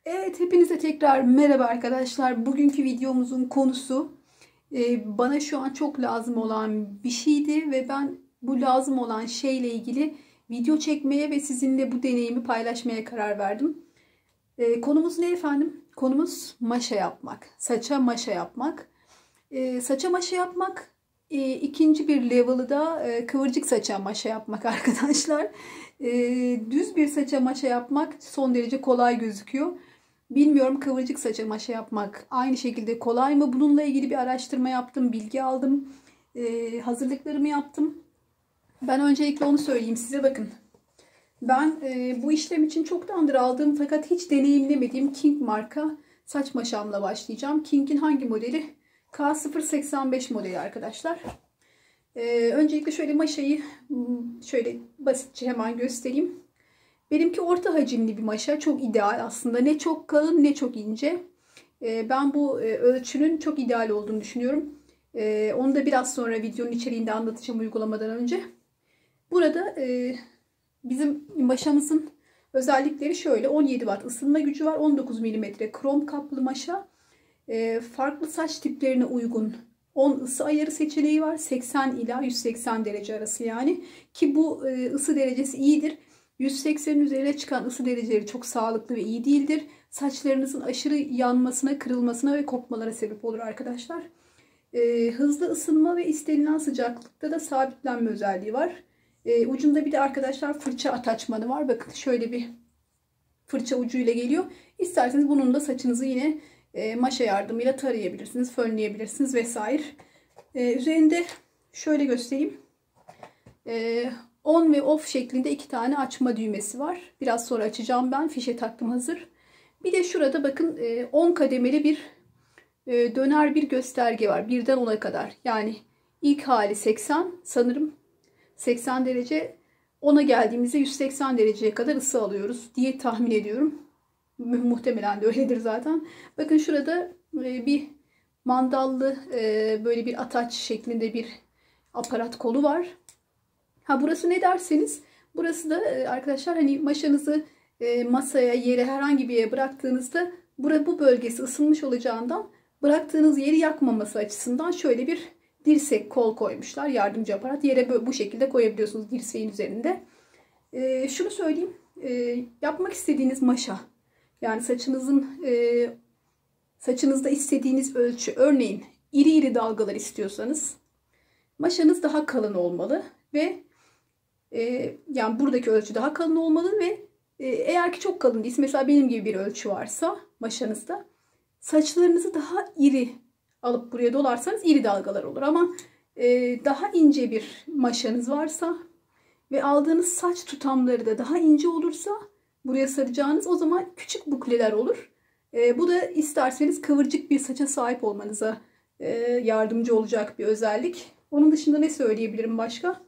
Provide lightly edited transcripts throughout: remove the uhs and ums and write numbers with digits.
Evet, hepinize tekrar merhaba arkadaşlar. Bugünkü videomuzun konusu bana şu an çok lazım olan bir şeydi ve ben bu lazım olan şeyle ilgili video çekmeye ve sizinle bu deneyimi paylaşmaya karar verdim. Konumuz ne efendim? Konumuz maşa yapmak. Saça maşa yapmak. Saça maşa yapmak ikinci bir level'ı da kıvırcık saça maşa yapmak arkadaşlar. Düz bir saça maşa yapmak son derece kolay gözüküyor. Bilmiyorum, kıvırcık saça maşa yapmak aynı şekilde kolay mı? Bununla ilgili bir araştırma yaptım, bilgi aldım, hazırlıklarımı yaptım. Ben öncelikle onu söyleyeyim size, bakın. Ben bu işlem için çoktandır aldığım fakat hiç deneyimlemediğim King marka saç maşamla başlayacağım. King'in hangi modeli? K085 modeli arkadaşlar. Öncelikle şöyle maşayı şöyle basitçe hemen göstereyim. Benimki orta hacimli bir maşa. Çok ideal aslında. Ne çok kalın ne çok ince. Ben bu ölçünün çok ideal olduğunu düşünüyorum. Onu da biraz sonra videonun içeriğinde anlatacağım uygulamadan önce. Burada bizim maşamızın özellikleri şöyle. 17 watt ısınma gücü var. 19 milimetre krom kaplı maşa. Farklı saç tiplerine uygun 10 ısı ayarı seçeneği var. 80 ila 180 derece arası yani. Ki bu ısı derecesi iyidir. 180'in üzerine çıkan ısı dereceleri çok sağlıklı ve iyi değildir. Saçlarınızın aşırı yanmasına, kırılmasına ve kopmalara sebep olur arkadaşlar. Hızlı ısınma ve istenilen sıcaklıkta da sabitlenme özelliği var. Ucunda bir de arkadaşlar fırça ataçmanı var. Bakın şöyle bir fırça ucuyla geliyor. İsterseniz bunun da saçınızı yine maşa yardımıyla tarayabilirsiniz, fönleyebilirsiniz vesaire. Üzerinde şöyle göstereyim. On ve off şeklinde iki tane açma düğmesi var. Biraz sonra açacağım ben. Fişe taktım, hazır. Bir de şurada bakın 10 kademeli bir döner bir gösterge var. Birden 10'a kadar. Yani ilk hali 80 sanırım. 80 derece. 10'a geldiğimizde 180 dereceye kadar ısı alıyoruz diye tahmin ediyorum. Muhtemelen de öyledir zaten. Bakın şurada bir mandallı böyle bir ataç şeklinde bir aparat kolu var. Ha, burası ne derseniz, burası da arkadaşlar hani maşanızı masaya, yere, herhangi bir yere bıraktığınızda bu bölgesi ısınmış olacağından bıraktığınız yeri yakmaması açısından şöyle bir dirsek kol koymuşlar. Yardımcı aparat. Yere bu şekilde koyabiliyorsunuz dirseğin üzerinde. Şunu söyleyeyim. Yapmak istediğiniz maşa, yani saçınızda istediğiniz ölçü, örneğin iri iri dalgalar istiyorsanız maşanız daha kalın olmalı ve yani buradaki ölçü daha kalın olmalı ve eğer ki çok kalın değilse, mesela benim gibi bir ölçü varsa maşanızda, saçlarınızı daha iri alıp buraya dolarsanız iri dalgalar olur. Ama daha ince bir maşanız varsa ve aldığınız saç tutamları da daha ince olursa buraya saracağınız, o zaman küçük bukleler olur. Bu da isterseniz kıvırcık bir saça sahip olmanıza yardımcı olacak bir özellik. Onun dışında ne söyleyebilirim başka?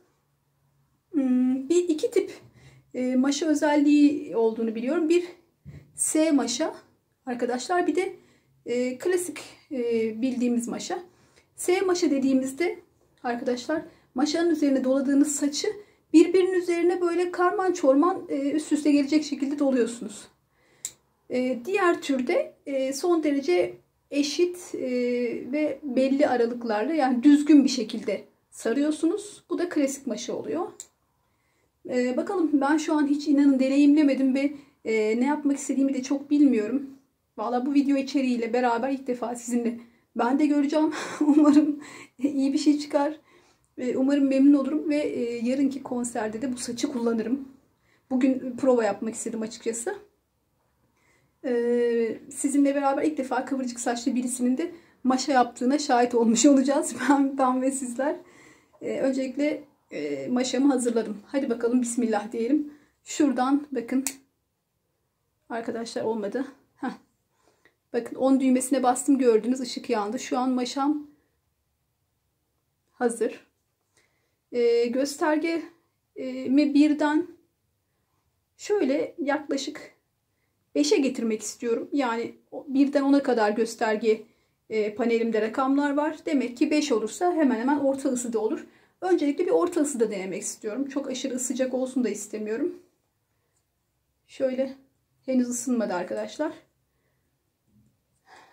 İki tip maşa özelliği olduğunu biliyorum. Bir S maşa arkadaşlar, bir de klasik bildiğimiz maşa. S maşa dediğimizde arkadaşlar, maşanın üzerine doladığınız saçı birbirinin üzerine böyle karman çorman üst üste gelecek şekilde doluyorsunuz. Diğer türde son derece eşit ve belli aralıklarla, yani düzgün bir şekilde sarıyorsunuz. Bu da klasik maşa oluyor. Bakalım, ben şu an hiç inanın deneyimlemedim ve ne yapmak istediğimi de çok bilmiyorum. Valla bu video içeriğiyle beraber ilk defa sizinle ben de göreceğim. Umarım iyi bir şey çıkar. Umarım memnun olurum ve yarınki konserde de bu saçı kullanırım. Bugün prova yapmak istedim açıkçası. Sizinle beraber ilk defa kıvırcık saçlı birisinin de maşa yaptığına şahit olmuş olacağız. Ben ve sizler. Öncelikle maşamı hazırladım. Hadi bakalım, bismillah diyelim. Şuradan bakın. Arkadaşlar olmadı. Heh. Bakın 10 düğmesine bastım, gördünüz, ışık yandı. Şu an maşam hazır. Göstergemi birden şöyle yaklaşık 5'e getirmek istiyorum. Yani birden 10'a kadar gösterge panelimde rakamlar var. Demek ki 5 olursa hemen hemen orta ısıda olur. Öncelikle bir orta ısıda denemek istiyorum. Çok aşırı sıcak olsun da istemiyorum. Şöyle, henüz ısınmadı arkadaşlar.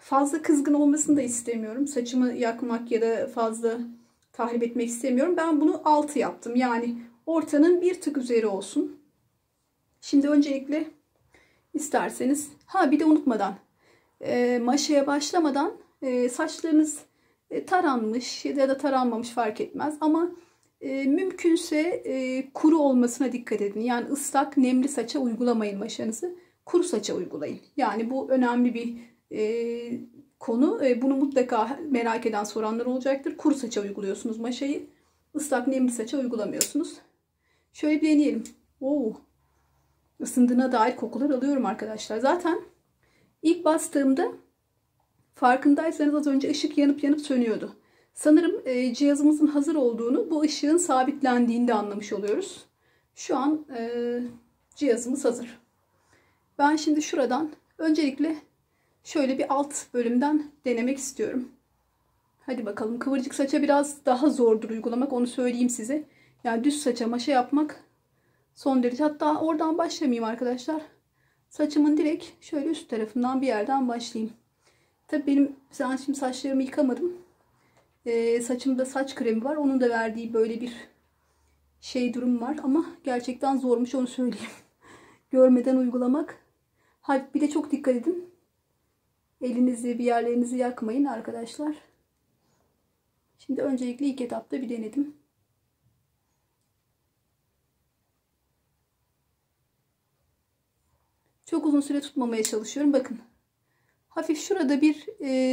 fazla kızgın olmasını da istemiyorum. Saçımı yakmak ya da fazla tahrip etmek istemiyorum. Ben bunu 6 yaptım. Yani ortanın bir tık üzeri olsun. Şimdi öncelikle isterseniz bir de unutmadan maşaya başlamadan saçlarınız taranmış ya da taranmamış fark etmez. Ama mümkünse kuru olmasına dikkat edin. Yani ıslak nemli saça uygulamayın maşanızı. Kuru saça uygulayın. Yani bu önemli bir konu. Bunu mutlaka merak eden soranlar olacaktır. Kuru saça uyguluyorsunuz maşayı. Islak nemli saça uygulamıyorsunuz. Şöyle bir deneyelim. Isındığına dair kokular alıyorum arkadaşlar. Zaten ilk bastığımda farkındaysanız az önce ışık yanıp yanıp sönüyordu. Sanırım cihazımızın hazır olduğunu bu ışığın sabitlendiğinde anlamış oluyoruz. Şu an cihazımız hazır. Ben şimdi şuradan öncelikle şöyle bir alt bölümden denemek istiyorum. Hadi bakalım. Kıvırcık saça biraz daha zordur uygulamak, onu söyleyeyim size. Yani düz saça maşa yapmak son derece. Hatta oradan başlamayayım arkadaşlar. Saçımın direkt şöyle üst tarafından bir yerden başlayayım. Tabii ben şimdi saçlarımı yıkamadım. Saçımda saç kremi var. Onun da verdiği böyle bir durum var. Ama gerçekten zormuş, onu söyleyeyim. Görmeden uygulamak. Bir de çok dikkat edin. Elinizi, bir yerlerinizi yakmayın arkadaşlar. Şimdi öncelikle ilk etapta bir denedim. Çok uzun süre tutmamaya çalışıyorum. Bakın. Hafif şurada bir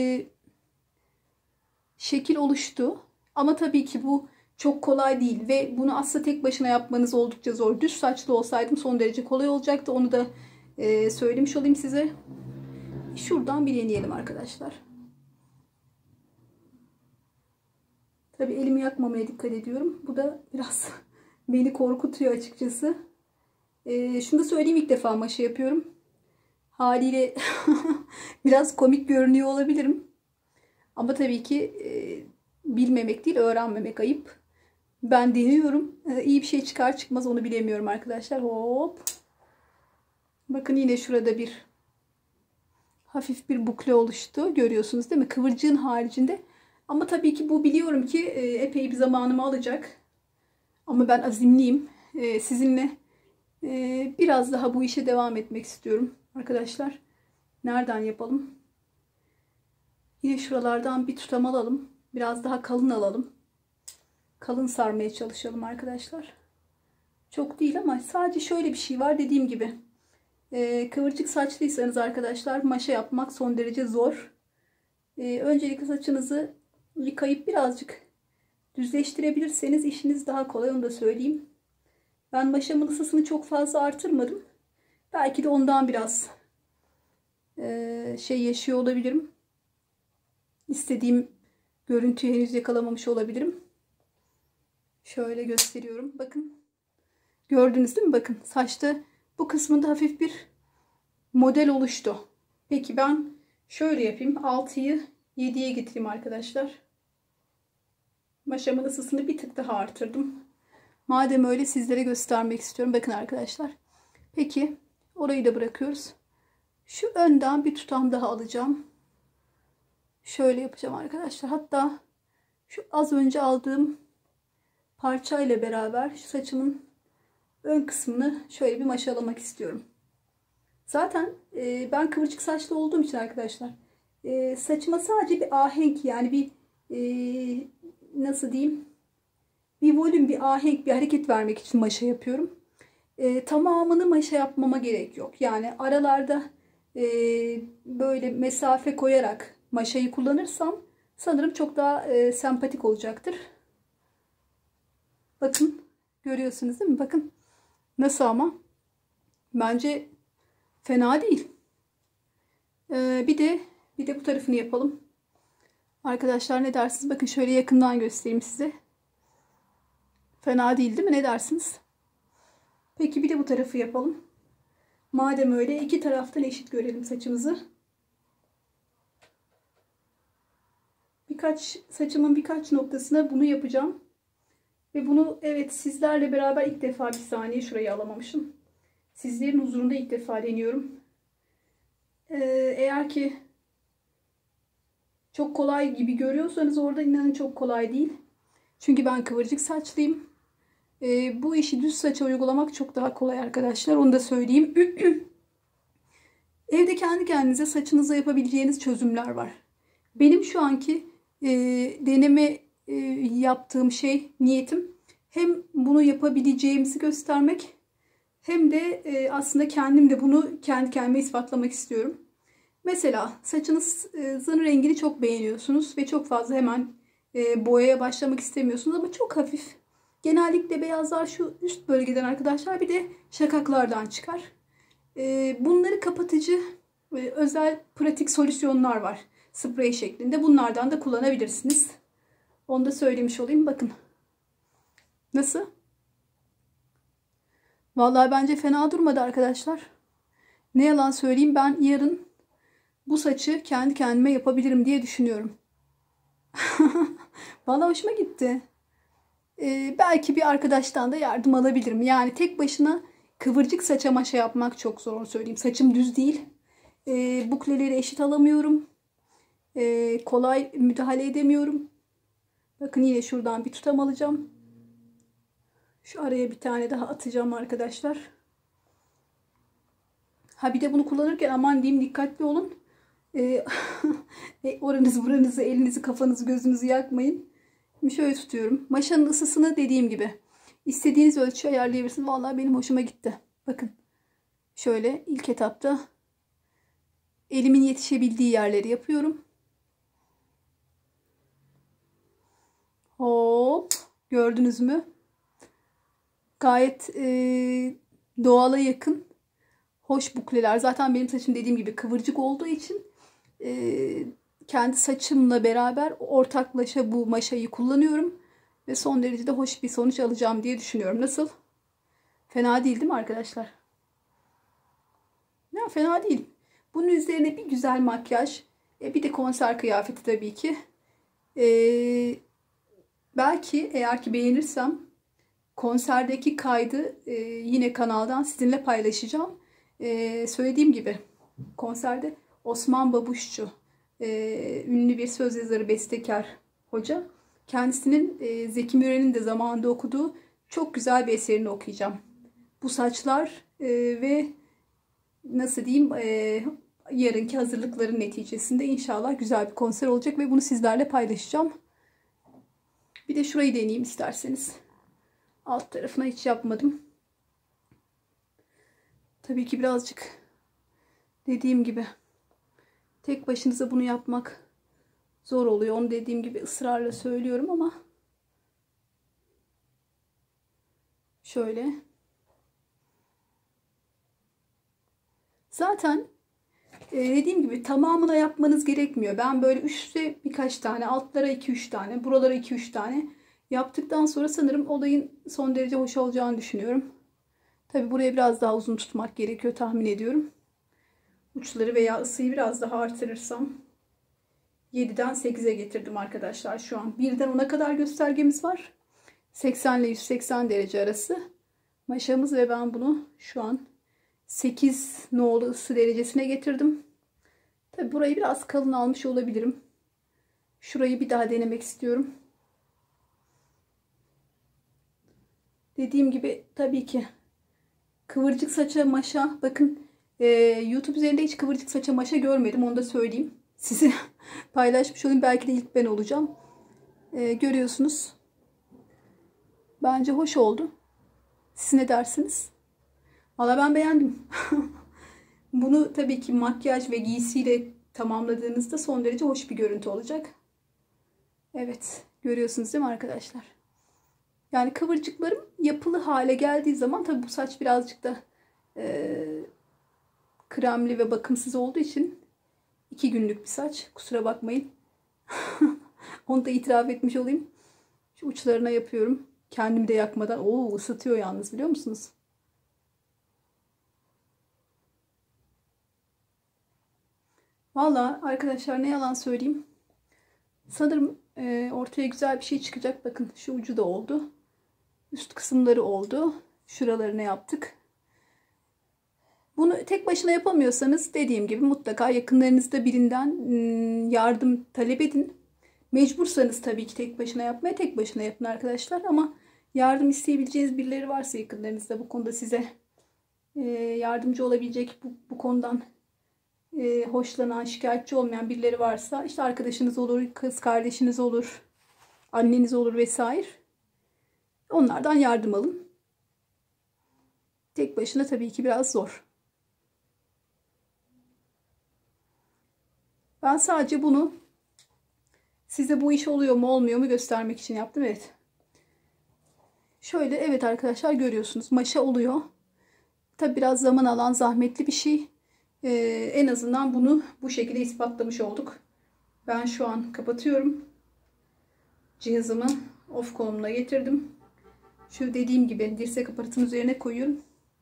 şekil oluştu. Ama tabii ki bu çok kolay değil. Ve bunu aslında tek başına yapmanız oldukça zor. Düz saçlı olsaydım son derece kolay olacaktı. Onu da söylemiş olayım size. Şuradan bir deneyelim arkadaşlar. Tabii elimi yakmamaya dikkat ediyorum. Bu da biraz beni korkutuyor açıkçası. Şunu da söyleyeyim, ilk defa maşa yapıyorum. Haliyle biraz komik görünüyor olabilirim. Ama tabii ki bilmemek değil, öğrenmemek ayıp. Ben deniyorum. İyi bir şey çıkar çıkmaz onu bilemiyorum arkadaşlar. Hop. Bakın yine şurada bir hafif bir bukle oluştu. Görüyorsunuz değil mi? Kıvırcığın haricinde. Ama tabii ki bu, biliyorum ki epey bir zamanımı alacak. Ama ben azimliyim. Sizinle biraz daha bu işe devam etmek istiyorum arkadaşlar. Nereden yapalım? Yine şuralardan bir tutam alalım. Biraz daha kalın alalım. Kalın sarmaya çalışalım arkadaşlar. Çok değil ama sadece şöyle bir şey var, dediğim gibi. Kıvırcık saçlıysanız arkadaşlar maşa yapmak son derece zor. Öncelikle saçınızı yıkayıp birazcık düzleştirebilirseniz işiniz daha kolay, onu da söyleyeyim. Ben maşamın ısısını çok fazla artırmadım. Belki de ondan biraz yaşıyor olabilirim. İstediğim görüntüyü henüz yakalamamış olabilirim. Şöyle gösteriyorum. Bakın. Gördünüz değil mi? Bakın saçta bu kısmında hafif bir model oluştu. Peki ben şöyle yapayım. 6'yı 7'ye getireyim arkadaşlar. Maşamın ısısını bir tık daha artırdım. Madem öyle sizlere göstermek istiyorum. Bakın arkadaşlar. Peki orayı da bırakıyoruz. Şu önden bir tutam daha alacağım. Şöyle yapacağım arkadaşlar. Hatta şu az önce aldığım parçayla beraber şu saçımın ön kısmını şöyle bir maşalamak istiyorum. Zaten ben kıvırcık saçlı olduğum için arkadaşlar saçıma sadece bir ahenk, yani bir nasıl diyeyim, bir volüm, bir ahenk, bir hareket vermek için maşa yapıyorum. Tamamını maşa yapmama gerek yok. Yani aralarda böyle mesafe koyarak maşayı kullanırsam sanırım çok daha sempatik olacaktır. Bakın görüyorsunuz değil mi? Bakın nasıl, ama bence fena değil. Bir de bu tarafını yapalım. Arkadaşlar ne dersiniz? Bakın şöyle yakından göstereyim size. Fena değil değil mi? Ne dersiniz? Peki bir de bu tarafı yapalım. Madem öyle iki taraftan eşit görelim saçımızı. Saçımın birkaç noktasına bunu yapacağım. Ve bunu, evet, sizlerle beraber ilk defa, bir saniye şurayı alamamışım. Sizlerin huzurunda ilk defa deniyorum. Eğer ki Çok kolay gibi görüyorsanız orada, inanın çok kolay değil. Çünkü ben kıvırcık saçlıyım. Bu işi düz saça uygulamak çok daha kolay arkadaşlar. Onu da söyleyeyim. Evde kendi kendinize saçınıza yapabileceğiniz çözümler var. Benim şu anki deneme yaptığım niyetim hem bunu yapabileceğimizi göstermek, hem de aslında kendim de bunu kendi kendime ispatlamak istiyorum. Mesela saçınızın rengini çok beğeniyorsunuz ve çok fazla hemen boyaya başlamak istemiyorsunuz ama çok hafif. Genellikle beyazlar şu üst bölgeden arkadaşlar, bir de şakaklardan çıkar. Bunları kapatıcı özel pratik solüsyonlar var. Sprey şeklinde. Bunlardan da kullanabilirsiniz. Onu da söylemiş olayım. Bakın. Nasıl? Vallahi bence fena durmadı arkadaşlar. Ne yalan söyleyeyim, ben yarın bu saçı kendi kendime yapabilirim diye düşünüyorum. Vallahi hoşuma gitti. Belki bir arkadaştan da yardım alabilirim. Yani tek başına kıvırcık saça maşa yapmak çok zor, onu söyleyeyim. Saçım düz değil. Bukleleri eşit alamıyorum. Kolay müdahale edemiyorum. Bakın yine şuradan bir tutam alacağım. Şu araya bir tane daha atacağım arkadaşlar. Ha bir de bunu kullanırken aman diyeyim, dikkatli olun. Oranızı buranızı, elinizi, kafanızı, gözünüzü yakmayın. Şimdi şöyle tutuyorum. Maşanın ısısını dediğim gibi istediğiniz ölçüye ayarlayabilirsiniz. Vallahi benim hoşuma gitti. Bakın. Şöyle ilk etapta elimin yetişebildiği yerleri yapıyorum. Hop. Gördünüz mü? Gayet doğala yakın. Hoş bukleler. Zaten benim saçım dediğim gibi kıvırcık olduğu için kendi saçımla beraber ortaklaşa bu maşayı kullanıyorum. Ve son derece de hoş bir sonuç alacağım diye düşünüyorum. Nasıl? Fena değil, değil mi arkadaşlar? Ya fena değil. Bunun üzerine bir güzel makyaj. Bir de konser kıyafeti tabii ki. Belki eğer ki beğenirsem konserdeki kaydı yine kanaldan sizinle paylaşacağım. Söylediğim gibi konserde Osman Babuşçu, ünlü bir söz yazarı, bestekar hoca. Kendisinin Zeki Müren'in de zamanında okuduğu çok güzel bir eserini okuyacağım. Bu saçlar ve nasıl diyeyim, yarınki hazırlıkların neticesinde inşallah güzel bir konser olacak ve bunu sizlerle paylaşacağım. Bir de şurayı deneyeyim isterseniz. Alt tarafına hiç yapmadım. Tabii ki birazcık dediğim gibi tek başınıza bunu yapmak zor oluyor. Onu dediğim gibi ısrarla söylüyorum ama şöyle. Zaten dediğim gibi tamamına yapmanız gerekmiyor. Ben böyle üstte birkaç tane, altlara 2-3 tane, buralara 2-3 tane yaptıktan sonra sanırım olayın son derece hoş olacağını düşünüyorum. Tabi buraya biraz daha uzun tutmak gerekiyor tahmin ediyorum. Uçları veya ısıyı biraz daha artırırsam 7'den 8'e getirdim arkadaşlar şu an. 1'den 10'a kadar göstergemiz var. 80 ile 180 derece arası maşamız ve ben bunu şu an 8 nolu ısı derecesine getirdim. Tabi burayı biraz kalın almış olabilirim. Şurayı bir daha denemek istiyorum. Dediğim gibi tabii ki kıvırcık saça maşa, bakın YouTube üzerinde hiç kıvırcık saça maşa görmedim, onu da söyleyeyim. Size paylaşmış olayım, belki de ilk ben olacağım. Görüyorsunuz. Bence hoş oldu. Siz ne dersiniz? Valla ben beğendim. Bunu tabii ki makyaj ve giysiyle tamamladığınızda son derece hoş bir görüntü olacak. Evet, görüyorsunuz değil mi arkadaşlar? Yani kıvırcıklarım yapılı hale geldiği zaman tabii bu saç birazcık da kremli ve bakımsız olduğu için 2 günlük bir saç. Kusura bakmayın. Onu da itiraf etmiş olayım. Şu uçlarına yapıyorum. Kendimi de yakmadan. Oo, ısıtıyor yalnız, biliyor musunuz? Valla arkadaşlar ne yalan söyleyeyim. Sanırım ortaya güzel bir şey çıkacak. Bakın şu ucu da oldu. Üst kısımları oldu. Şuralarını yaptık. Bunu tek başına yapamıyorsanız dediğim gibi mutlaka yakınlarınızda birinden yardım talep edin. Mecbursanız tabii ki tek başına yapmaya tek başına yapın arkadaşlar. Ama yardım isteyebileceğiniz birileri varsa yakınlarınızda bu konuda size yardımcı olabilecek, bu konudan hoşlanan, şikayetçi olmayan birileri varsa, işte arkadaşınız olur, kız kardeşiniz olur, anneniz olur vesaire. Onlardan yardım alın. Tek başına tabii ki biraz zor. Ben sadece bunu size bu iş oluyor mu olmuyor mu göstermek için yaptım. Evet. Şöyle, evet arkadaşlar, görüyorsunuz maşa oluyor. Tabi biraz zaman alan, zahmetli bir şey. En azından bunu bu şekilde ispatlamış olduk. Ben şu an kapatıyorum. Cihazımı off konumuna getirdim. Şu dediğim gibi dirsek aparatın üzerine koyuyorum.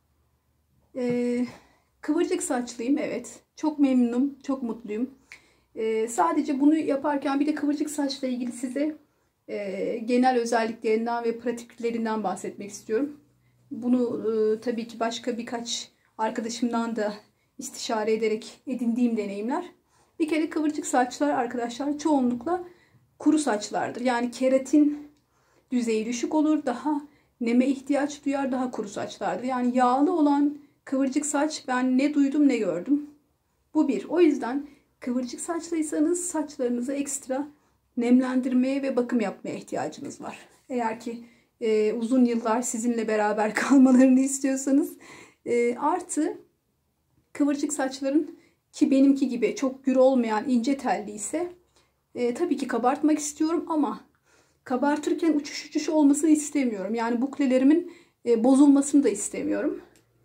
Kıvırcık saçlıyım, evet. Çok memnunum, çok mutluyum. Sadece bunu yaparken bir de kıvırcık saçla ilgili size genel özelliklerinden ve pratiklerinden bahsetmek istiyorum. Bunu tabii ki başka birkaç arkadaşımdan da istişare ederek edindiğim deneyimler. Bir kere kıvırcık saçlar arkadaşlar çoğunlukla kuru saçlardır. Yani keratin düzeyi düşük olur, daha neme ihtiyaç duyar, daha kuru saçlardır. Yani yağlı olan kıvırcık saç ben ne duydum ne gördüm. Bu bir. O yüzden kıvırcık saçlıysanız saçlarınızı ekstra nemlendirmeye ve bakım yapmaya ihtiyacınız var. Eğer ki uzun yıllar sizinle beraber kalmalarını istiyorsanız. Artı kıvırcık saçların, ki benimki gibi çok gür olmayan ince telli ise tabii ki kabartmak istiyorum ama kabartırken uçuş uçuş olmasını istemiyorum. Yani buklelerimin bozulmasını da istemiyorum.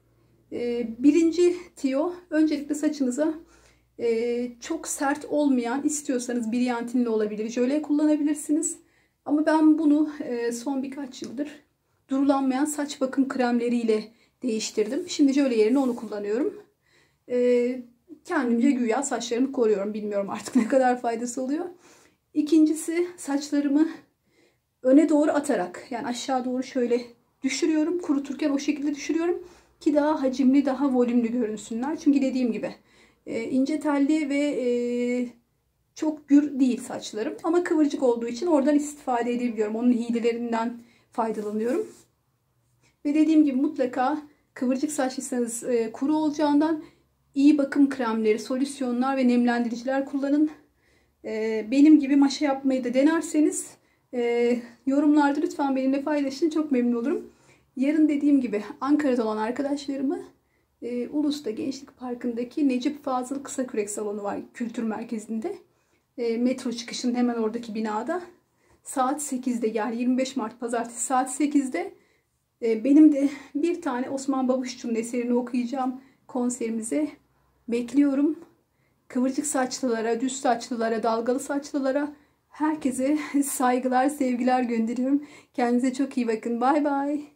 Birinci tiyo, öncelikle saçınıza çok sert olmayan, istiyorsanız briyantinli olabilir, jöle kullanabilirsiniz. Ama ben bunu son birkaç yıldır durulanmayan saç bakım kremleriyle değiştirdim. Şimdi jöle yerine onu kullanıyorum. Kendimce güya saçlarımı koruyorum. Bilmiyorum artık ne kadar faydası oluyor. İkincisi, saçlarımı öne doğru atarak, yani aşağı doğru şöyle düşürüyorum. Kuruturken o şekilde düşürüyorum ki daha hacimli, daha volümlü görünsünler. Çünkü dediğim gibi ince telli ve çok gür değil saçlarım. Ama kıvırcık olduğu için oradan istifade edebiliyorum. Onun hilelerinden faydalanıyorum. Ve dediğim gibi mutlaka kıvırcık saçlıysanız kuru olacağından iyi bakım kremleri, solüsyonlar ve nemlendiriciler kullanın. Benim gibi maşa yapmayı da denerseniz yorumlarda lütfen benimle paylaşın. Çok memnun olurum. Yarın dediğim gibi Ankara'da olan arkadaşlarımı Ulus'ta Gençlik Parkı'ndaki Necip Fazıl Kısakürek Salonu var, kültür merkezinde. Metro çıkışının hemen oradaki binada. Saat 8'de, yani 25 Mart Pazartesi saat 8'de benim de bir tane Osman Babuşçu'nun eserini okuyacağım konserimize bekliyorum. Kıvırcık saçlılara, düz saçlılara, dalgalı saçlılara herkese saygılar, sevgiler gönderiyorum. Kendinize çok iyi bakın. Bay bay.